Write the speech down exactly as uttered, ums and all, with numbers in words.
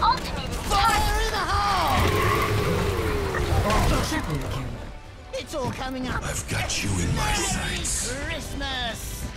Alternating Fire in the hole! Triple kill. It's all coming up. I've got you in my sights. Christmas!